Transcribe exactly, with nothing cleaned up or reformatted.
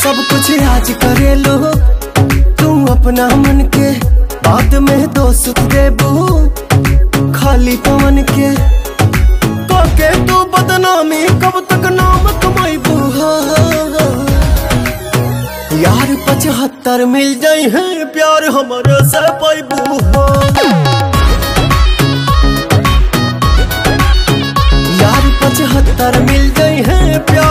सब कुछ आज करे लो तू अपना मन के, बाद में दोस्त देबू खाली पवन के। के तू बदनामी कब तक नाम कमाईबू, यार पचहत्तर मिल जाए हैं प्यार हमारे से पाईबू। यार पचहत्तर मिल जाए हैं प्यार